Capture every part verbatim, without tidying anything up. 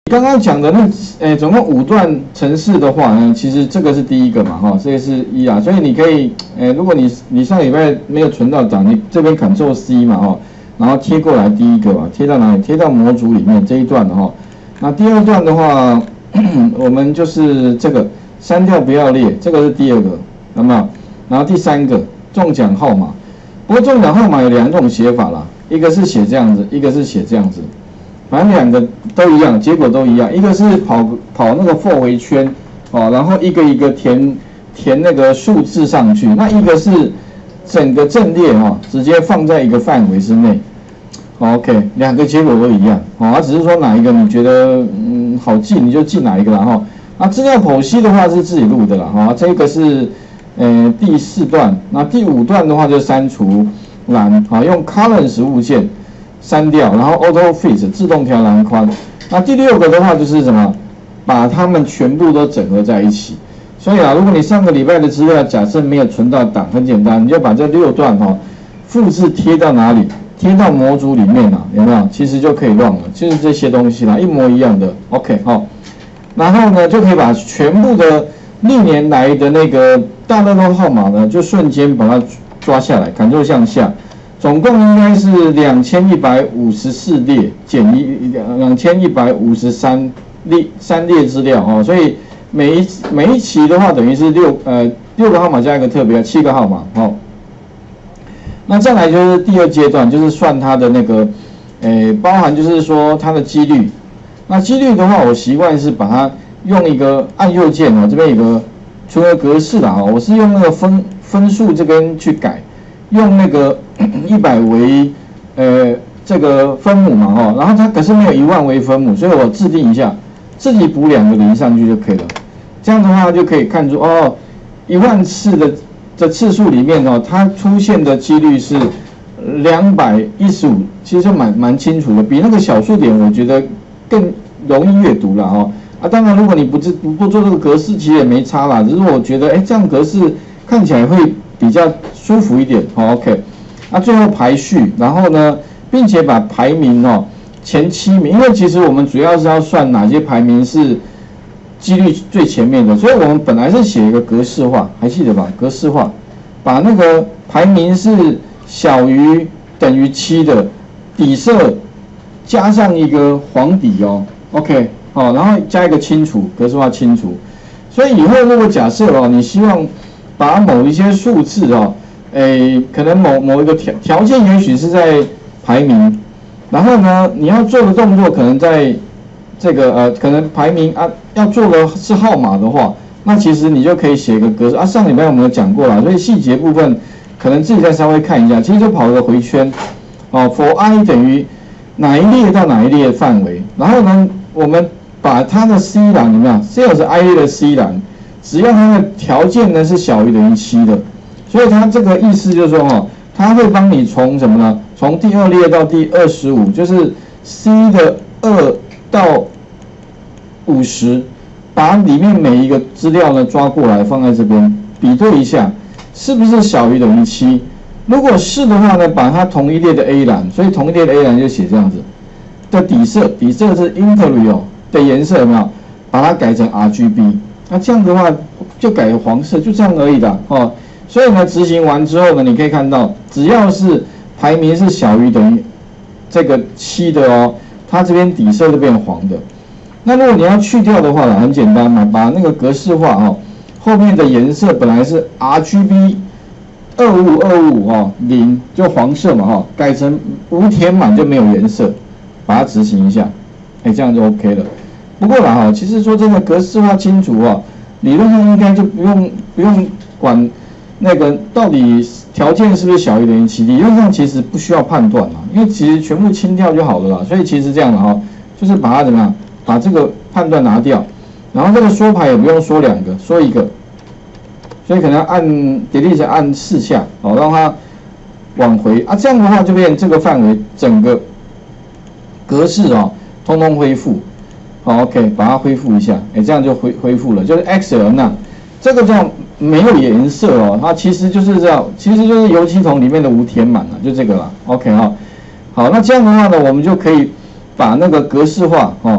刚刚讲的那，诶，总共五段程式的话呢，其实这个是第一个嘛，哈，这个是一啊，所以你可以，诶，如果你你上礼拜没有存到档，你这边 Ctrl C 嘛，哈，然后贴过来第一个嘛，贴到哪里？贴到模组里面这一段的哈。那第二段的话，我们就是这个删掉不要列，这个是第二个，有没有？然后第三个中奖号码，不过中奖号码有两种写法啦，一个是写这样子，一个是写这样子。反正两个都一样，结果都一样。一个是跑跑那个 for 回圈，哦，然后一个一个填填那个数字上去。那一个是整个阵列哈、哦，直接放在一个范围之内。OK， 两个结果都一样，哦，它只是说哪一个你觉得嗯好记，你就记哪一个啦哈。那资料剖析的话是自己录的啦，哈，这个是呃第四段，那第五段的话就删除栏，啊，用 columns 物件。删掉，然后 auto fit 自动调栏宽。那第六个的话就是什么？把它们全部都整合在一起。所以啊，如果你上个礼拜的资料假设没有存到档，很简单，你就把这六段哈、哦、复制贴到哪里？贴到模组里面啊，有没有？其实就可以用了，就是这些东西啦，一模一样的。OK 哈、哦，然后呢就可以把全部的历年来的那个大乐透号码呢，就瞬间把它抓下来，Ctrl向下。总共应该是两千一百五十四列减一两千一百五十三列三列资料哦，所以每一每一期的话等于是六呃六个号码加一个特别七个号码哦。那再来就是第二阶段，就是算它的那个诶包含就是说它的几率。那几率的话，我习惯是把它用一个按右键哦，这边有个除了格式啦哦，我是用那个分分数这边去改。用那个一百为呃这个分母嘛哈，然后它可是没有一万为分母，所以我制定一下，自己补两个零上去就可以了。这样的话就可以看出哦，一万次的的次数里面哦，它出现的几率是两百一十五，其实就蛮蛮清楚的，比那个小数点我觉得更容易阅读了哈。啊，当然如果你不不不做这个格式，其实也没差啦，只是我觉得哎这样格式看起来会比较舒服一点，好 ，OK。那最后排序，然后呢，并且把排名哦前七名，因为其实我们主要是要算哪些排名是几率最前面的，所以我们本来是写一个格式化，还记得吧？格式化，把那个排名是小于等于七的底色加上一个黄底哦 ，OK， 好，然后加一个清除，格式化清除。所以以后如果假设哦，你希望把某一些数字哦，诶，可能某某一个条条件也许是在排名，然后呢，你要做的动作可能在这个呃，可能排名啊，要做的是号码的话，那其实你就可以写一个格式啊。上礼拜我们有讲过了，所以细节部分可能自己再稍微看一下，其实就跑个回圈哦 ，for i 等于哪一列到哪一列范围，然后呢，我们把它的 C 栏有没有 ？sales I A 的 C 栏。只要它的条件呢是小于等于七的，所以它这个意思就是说哈，它会帮你从什么呢？从第二列到第二十五，就是 C 的二到五十，把里面每一个资料呢抓过来放在这边，比对一下是不是小于等于七。如果是的话呢，把它同一列的 A 栏，所以同一列的 A 栏就写这样子的底色，底色是 Interior 的颜色有没有？把它改成 R G B。那这样的话就改黄色，就这样而已的哦。所以呢，执行完之后呢，你可以看到，只要是排名是小于等于这个七的哦，它这边底色就变黄的。那如果你要去掉的话呢，很简单嘛，把那个格式化哦，后面的颜色本来是 R G B 二五二五哦零就黄色嘛哈、哦，改成无填满就没有颜色，把它执行一下，哎，这样就 OK 了。不过啦哈，其实说真的，格式化清楚啊，理论上应该就不用不用管那个到底条件是不是小于等于七，理论上其实不需要判断啦，因为其实全部清掉就好了啦。所以其实这样的哈，就是把它怎么样，把这个判断拿掉，然后这个缩排也不用缩两个，缩一个，所以可能要按 delete 按四下，哦，让它往回啊，这样的话就变这个范围整个格式啊，通通恢复。好 ，OK， 把它恢复一下，哎，这样就恢恢复了，就是 Excel 那这个叫没有颜色哦，它其实就是这样，其实就是油漆桶里面的无填满了，就这个啦 ，OK 哈、哦。好，那这样的话呢，我们就可以把那个格式化哦，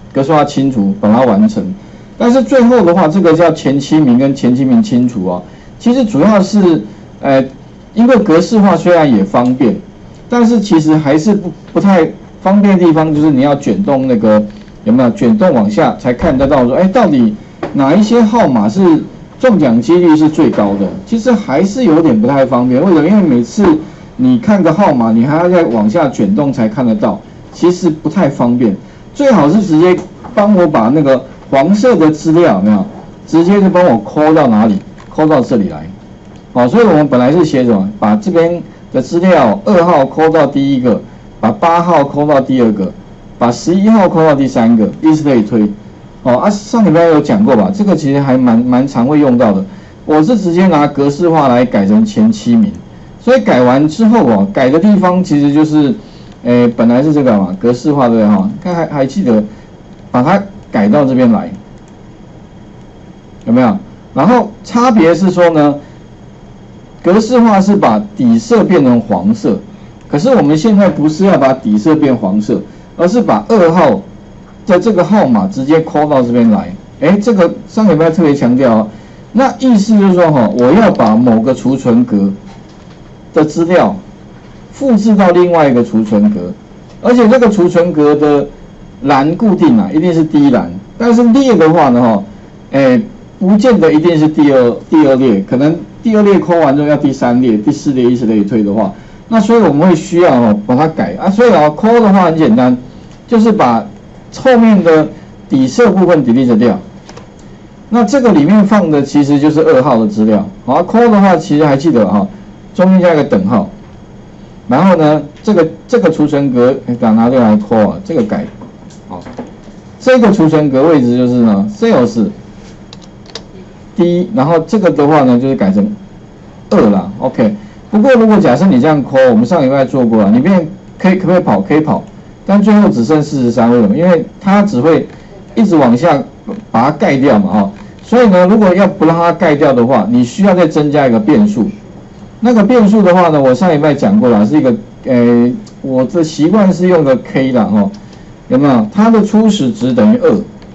格式化清除，把它完成。但是最后的话，这个叫前七名跟前七名清除啊，其实主要是，呃，因为格式化虽然也方便，但是其实还是不不太方便的地方，就是你要卷动那个有没有卷动往下才看得到说，哎，到底哪一些号码是中奖几率是最高的？其实还是有点不太方便。为什么？因为每次你看个号码，你还要再往下卷动才看得到，其实不太方便。最好是直接帮我把那个黄色的资料有没有，直接就帮我抠到哪里，抠到这里来。好，所以我们本来是写什么？把这边的资料二号抠到第一个，把八号抠到第二个，把十一号抠到第三个，以此类推。哦啊，上礼拜有讲过吧？这个其实还蛮蛮常会用到的。我是直接拿格式化来改成前七名，所以改完之后哦，改的地方其实就是，诶，本来是这个嘛，格式化对哈，看还还记得，把它改到这边来，有没有？然后差别是说呢，格式化是把底色变成黄色，可是我们现在不是要把底色变黄色，而是把二号的这个号码直接抠到这边来。哎，这个上礼拜特别强调哦，那意思就是说哈，我要把某个储存格的资料复制到另外一个储存格，而且这个储存格的栏固定啊，一定是第一栏，但是列的话呢哈，哎，不见得一定是第二第二列，可能第二列抠完之后要第三列、第四列，以此类推的话，那所以我们会需要哦把它改啊，所以啊抠的话很简单，就是把后面的底色部分 delete 掉。那这个里面放的其实就是二号的资料，好，抠的话其实还记得哈，中间加一个等号，然后呢，这个这个储存格把拿掉来抠啊，这个改，好，这个储存格位置就是呢 sales 第一，然后这个的话呢就是改成二啦 ，OK。不过如果假设你这样抠，我们上礼拜做过了，里面可以可不可以跑？可以跑，但最后只剩四十三，为什么？因为它只会一直往下把它盖掉嘛，哈。所以呢，如果要不让它盖掉的话，你需要再增加一个变数。那个变数的话呢，我上礼拜讲过了，是一个呃，我的习惯是用的 k 啦，哈，有没有？它的初始值等于二，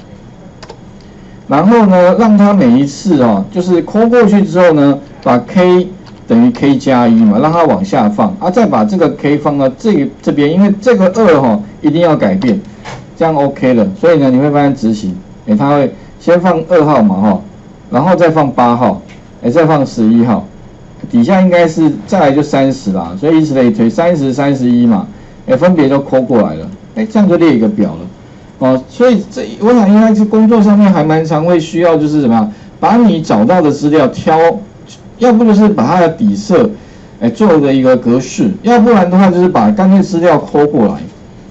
然后呢，让它每一次哦，就是抠过去之后呢，把 k 等于 k 加一嘛，让它往下放，啊，再把这个 k 放到这个这边，因为这个二哈、哦、一定要改变，这样 OK 了。所以呢，你会发现执行，哎，它会先放二号嘛哈，然后再放八号，哎，再放十一号，底下应该是再来就三十啦，所以以此类推，三十、三十一嘛，哎，分别都抠过来了，哎，这样就列一个表了。哦，所以这我想应该是工作上面还蛮常会需要，就是什么，把你找到的资料挑。要不就是把它的底色，哎，做的一个格式，要不然的话就是把干脆资料抠过来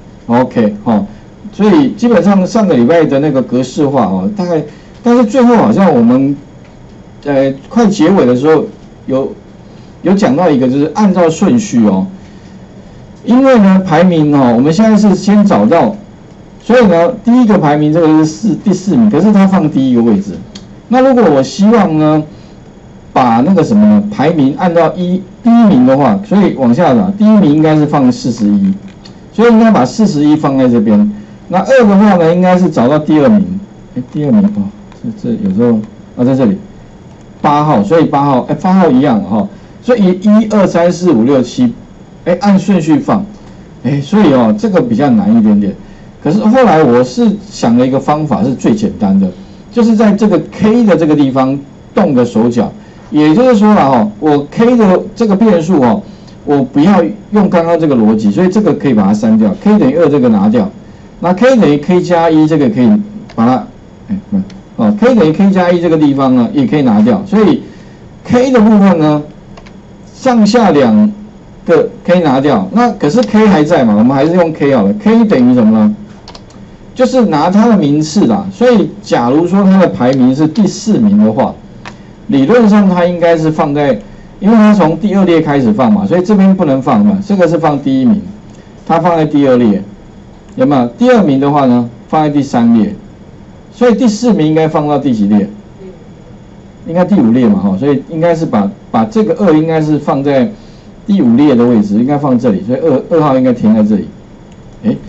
，OK 哈、哦，所以基本上上个礼拜的那个格式化哦，大概，但是最后好像我们，呃，快结尾的时候有有讲到一个就是按照顺序哦，因为呢排名哦，我们现在是先找到，所以呢第一个排名这个是四第四名，可是它放第一个位置，那如果我希望呢？把那个什么呢？排名按照一第一名的话，所以往下找，第一名应该是放四十一，所以应该把四十一放在这边。那二的话呢，应该是找到第二名，哎，第二名哦，这这有时候啊在这里，八号，所以八号，哎，八号一样哈、哦，所以一二三四五六七，哎，按顺序放，哎，所以哦，这个比较难一点点。可是后来我是想了一个方法，是最简单的，就是在这个 K 的这个地方动个手脚。也就是说了哈，我 k 的这个变数哦，我不要用刚刚这个逻辑，所以这个可以把它删掉 ，k 等于二这个拿掉，那 k 等于 k 加一这个可以把它，哎，哦 ，k 等于 k 加一这个地方呢也可以拿掉，所以 k 的部分呢，上下两个 k 拿掉，那可是 k 还在嘛，我们还是用 k 好了 ，k 等于什么呢？就是拿它的名次啦，所以假如说它的排名是第四名的话。理论上它应该是放在，因为它从第二列开始放嘛，所以这边不能放嘛，这个是放第一名，它放在第二列，有没有？第二名的话呢，放在第三列，所以第四名应该放到第几列？应该第五列嘛，哈，所以应该是把把这个二应该是放在第五列的位置，应该放这里，所以二二号应该停在这里，哎，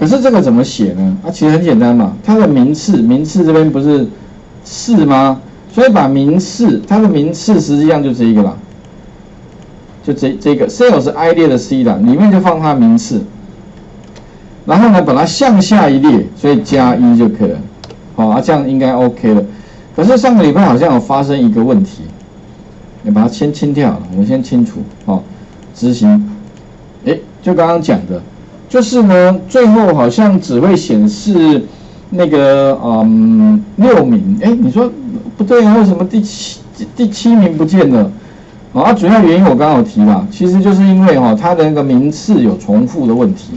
可是这个怎么写呢？啊，其实很简单嘛，它的名次，名次这边不是四吗？所以把名次，它的名次实际上就这一个啦，就这这个 sales 是 I 列的 C 啦，里面就放它的名次，然后呢把它向下一列，所以加一就可以了，好啊，这样应该 OK 了。可是上个礼拜好像有发生一个问题，你把它先清掉了，我们先清除，哦，执行，哎，就刚刚讲的。就是呢，最后好像只会显示那个嗯六名，哎，你说不对啊？为什么第七第七名不见了？啊，主要原因我刚刚有提啦，其实就是因为哈、哦、它的那个名次有重复的问题，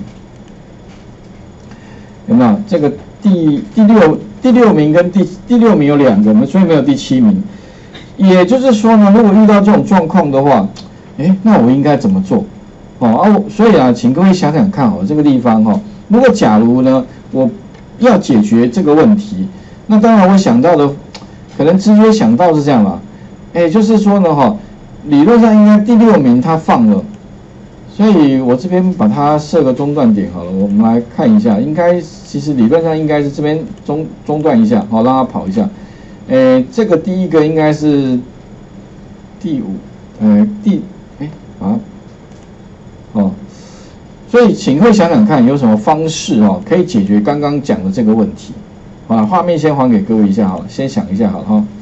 有没有？这个第第六第六名跟第第六名有两个，所以没有第七名。也就是说呢，如果遇到这种状况的话，哎，那我应该怎么做？哦啊，所以啊，请各位想想看哦，这个地方哈、哦，如果假如呢，我要解决这个问题，那当然我想到的，可能直接想到是这样啦，哎，就是说呢哈、哦，理论上应该第六名他放了，所以我这边把它设个中断点好了，我们来看一下，应该其实理论上应该是这边中中断一下，好让它跑一下，哎，这个第一个应该是第五，呃第哎啊。哦，所以请会想想看有什么方式哦，可以解决刚刚讲的这个问题。好了，画面先还给各位一下好了，先想一下好了哈。